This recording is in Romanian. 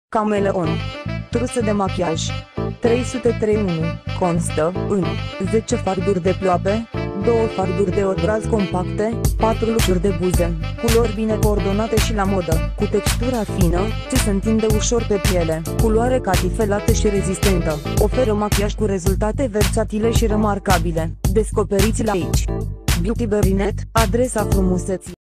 Cameleon. Trusă de machiaj. 303.1. Constă în 10 farduri de ploape, 2 farduri de obraz compacte, 4 lucruri de buze, culori bine coordonate și la modă, cu textura fină, ce se întinde ușor pe piele, culoare catifelată și rezistentă, oferă machiaj cu rezultate versatile și remarcabile. Descoperiți-l aici. Beauty Berinet, adresa frumuseții.